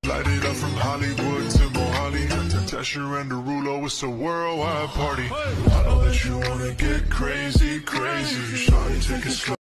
Light it up from Hollywood to Mohali. Tesher and Derulo, it's a worldwide party. I know that you wanna get crazy, crazy. Shawty, take it slow.